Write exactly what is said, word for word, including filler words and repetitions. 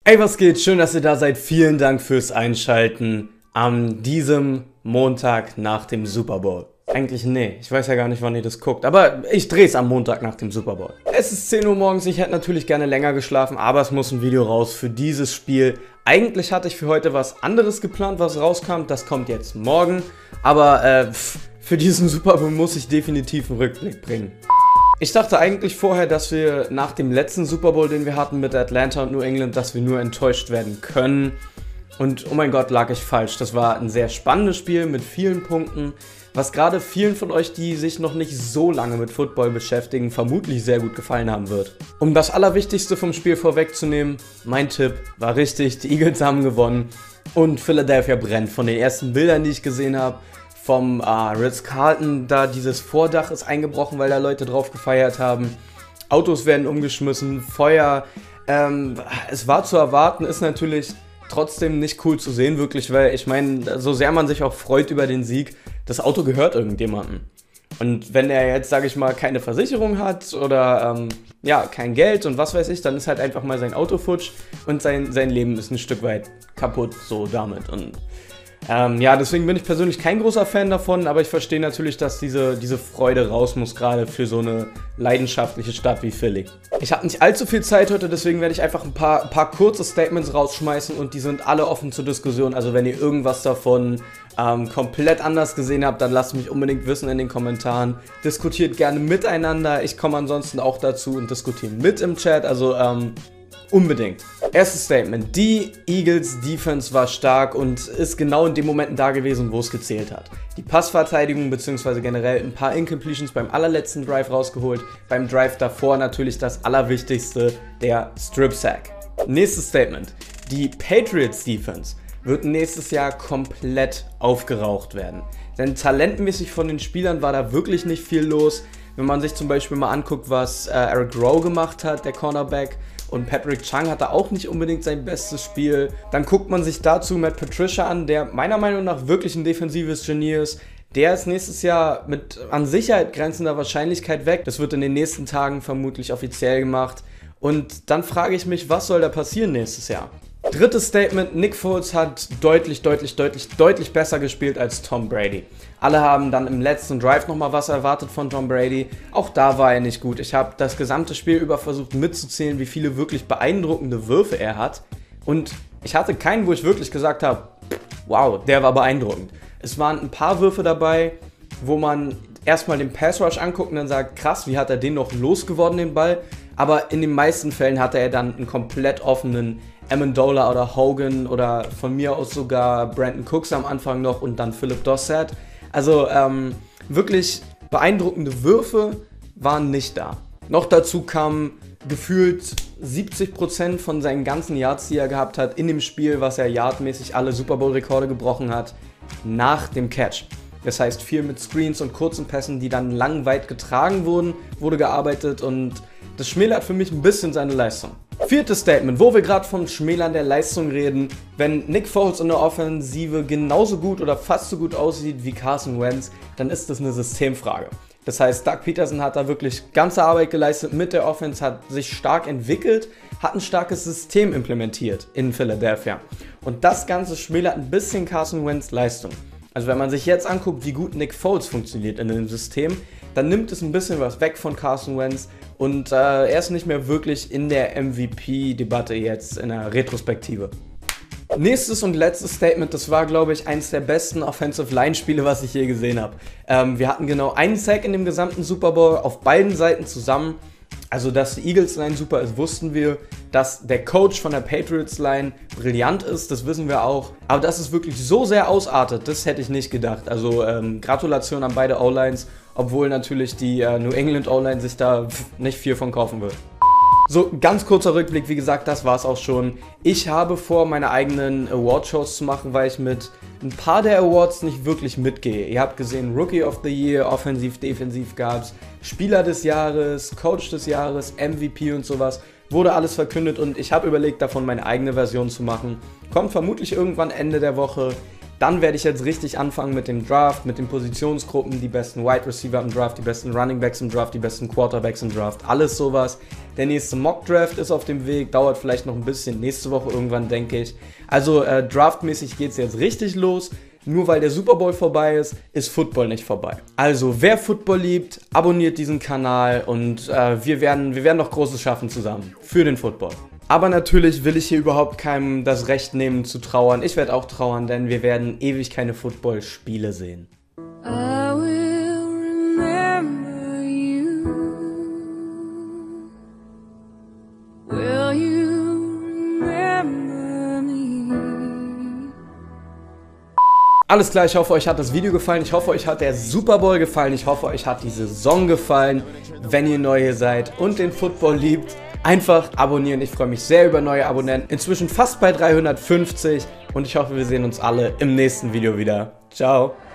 Ey, was geht? Schön, dass ihr da seid. Vielen Dank fürs Einschalten an diesem Montag nach dem Super Bowl. Eigentlich nee, ich weiß ja gar nicht, wann ihr das guckt, aber ich drehe es am Montag nach dem Super Bowl. Es ist zehn Uhr morgens, ich hätte natürlich gerne länger geschlafen, aber es muss ein Video raus für dieses Spiel. Eigentlich hatte ich für heute was anderes geplant, was rauskam, das kommt jetzt morgen, aber äh, für diesen Super Bowl muss ich definitiv einen Rückblick bringen. Ich dachte eigentlich vorher, dass wir nach dem letzten Super Bowl, den wir hatten mit Atlanta und New England, dass wir nur enttäuscht werden können. Und oh mein Gott, lag ich falsch. Das war ein sehr spannendes Spiel mit vielen Punkten, was gerade vielen von euch, die sich noch nicht so lange mit Football beschäftigen, vermutlich sehr gut gefallen haben wird. Um das Allerwichtigste vom Spiel vorwegzunehmen, mein Tipp war richtig, die Eagles haben gewonnen und Philadelphia brennt. Von den ersten Bildern, die ich gesehen habe, vom äh, Ritz-Carlton, da dieses Vordach ist eingebrochen, weil da Leute drauf gefeiert haben. Autos werden umgeschmissen, Feuer. Ähm, es war zu erwarten, ist natürlich trotzdem nicht cool zu sehen, wirklich, weil ich meine, so sehr man sich auch freut über den Sieg, das Auto gehört irgendjemandem. Und wenn er jetzt, sage ich mal, keine Versicherung hat oder ähm, ja, kein Geld und was weiß ich, dann ist halt einfach mal sein Auto futsch und sein, sein Leben ist ein Stück weit kaputt so damit. Und Ähm, ja, deswegen bin ich persönlich kein großer Fan davon, aber ich verstehe natürlich, dass diese, diese Freude raus muss, gerade für so eine leidenschaftliche Stadt wie Philly. Ich habe nicht allzu viel Zeit heute, deswegen werde ich einfach ein paar, ein paar kurze Statements rausschmeißen und die sind alle offen zur Diskussion. Also wenn ihr irgendwas davon ähm, komplett anders gesehen habt, dann lasst mich unbedingt wissen in den Kommentaren. Diskutiert gerne miteinander, ich komme ansonsten auch dazu und diskutiere mit im Chat, also ähm, unbedingt. Erstes Statement. Die Eagles Defense war stark und ist genau in den Momenten da gewesen, wo es gezählt hat. Die Passverteidigung bzw. generell ein paar Incompletions beim allerletzten Drive rausgeholt. Beim Drive davor natürlich das Allerwichtigste, der Strip Sack. Nächstes Statement. Die Patriots Defense wird nächstes Jahr komplett aufgeraucht werden. Denn talentmäßig von den Spielern war da wirklich nicht viel los. Wenn man sich zum Beispiel mal anguckt, was äh, Eric Rowe gemacht hat, der Cornerback, und Patrick Chung hatte auch nicht unbedingt sein bestes Spiel. Dann guckt man sich dazu Matt Patricia an, der meiner Meinung nach wirklich ein defensives Genie ist. Der ist nächstes Jahr mit an Sicherheit grenzender Wahrscheinlichkeit weg. Das wird in den nächsten Tagen vermutlich offiziell gemacht. Und dann frage ich mich, was soll da passieren nächstes Jahr? Drittes Statement, Nick Foles hat deutlich, deutlich, deutlich, deutlich besser gespielt als Tom Brady. Alle haben dann im letzten Drive nochmal was erwartet von Tom Brady. Auch da war er nicht gut. Ich habe das gesamte Spiel über versucht mitzuzählen, wie viele wirklich beeindruckende Würfe er hat. Und ich hatte keinen, wo ich wirklich gesagt habe, wow, der war beeindruckend. Es waren ein paar Würfe dabei, wo man erstmal den Pass Rush anguckt und dann sagt, krass, wie hat er den noch losgeworden, den Ball? Aber in den meisten Fällen hatte er dann einen komplett offenen Amendola oder Hogan oder von mir aus sogar Brandon Cooks am Anfang noch und dann Philip Dorsett. Also ähm, wirklich beeindruckende Würfe waren nicht da. Noch dazu kamen gefühlt siebzig Prozent von seinen ganzen Yards, die er gehabt hat in dem Spiel, was er yardmäßig alle Super Bowl-Rekorde gebrochen hat, nach dem Catch. Das heißt, viel mit Screens und kurzen Pässen, die dann lang weit getragen wurden, wurde gearbeitet und das schmälert für mich ein bisschen seine Leistung. Viertes Statement, wo wir gerade vom Schmälern der Leistung reden. Wenn Nick Foles in der Offensive genauso gut oder fast so gut aussieht wie Carson Wentz, dann ist das eine Systemfrage. Das heißt, Doug Peterson hat da wirklich ganze Arbeit geleistet mit der Offense, hat sich stark entwickelt, hat ein starkes System implementiert in Philadelphia. Und das Ganze schmälert ein bisschen Carson Wentz Leistung. Also wenn man sich jetzt anguckt, wie gut Nick Foles funktioniert in dem System, dann nimmt es ein bisschen was weg von Carson Wentz und äh, er ist nicht mehr wirklich in der M V P-Debatte jetzt in der Retrospektive. Nächstes und letztes Statement, das war, glaube ich, eines der besten Offensive-Line-Spiele, was ich je gesehen habe. Ähm, wir hatten genau einen Sack in dem gesamten Super Bowl auf beiden Seiten zusammen. Also, dass die Eagles-Line super ist, wussten wir. Dass der Coach von der Patriots-Line brillant ist, das wissen wir auch. Aber dass es wirklich so sehr ausartet, das hätte ich nicht gedacht. Also, ähm, Gratulation an beide O-Lines, obwohl natürlich die äh, New England O-Line sich da pff, nicht viel von kaufen wird. So, ganz kurzer Rückblick, wie gesagt, das war's auch schon. Ich habe vor, meine eigenen Award-Shows zu machen, weil ich mit ein paar der Awards nicht wirklich mitgehe. Ihr habt gesehen, Rookie of the Year, Offensiv, Defensiv gab's, Spieler des Jahres, Coach des Jahres, M V P und sowas. Wurde alles verkündet und ich habe überlegt, davon meine eigene Version zu machen. Kommt vermutlich irgendwann Ende der Woche. Dann werde ich jetzt richtig anfangen mit dem Draft, mit den Positionsgruppen, die besten Wide Receiver im Draft, die besten Running Backs im Draft, die besten Quarterbacks im Draft, alles sowas. Der nächste Mock Draft ist auf dem Weg, dauert vielleicht noch ein bisschen, nächste Woche irgendwann, denke ich. Also äh, draftmäßig geht es jetzt richtig los. Nur weil der Super Bowl vorbei ist, ist Football nicht vorbei. Also wer Football liebt, abonniert diesen Kanal und äh, wir, werden, wir werden noch Großes schaffen zusammen für den Football. Aber natürlich will ich hier überhaupt keinem das Recht nehmen zu trauern. Ich werde auch trauern, denn wir werden ewig keine Football-Spiele sehen. I will remember you. Will you remember me? Alles klar, ich hoffe, euch hat das Video gefallen. Ich hoffe, euch hat der Super Bowl gefallen. Ich hoffe, euch hat die Saison gefallen. Wenn ihr neu hier seid und den Football liebt, einfach abonnieren. Ich freue mich sehr über neue Abonnenten. Inzwischen fast bei dreihundertfünfzig und ich hoffe, wir sehen uns alle im nächsten Video wieder. Ciao.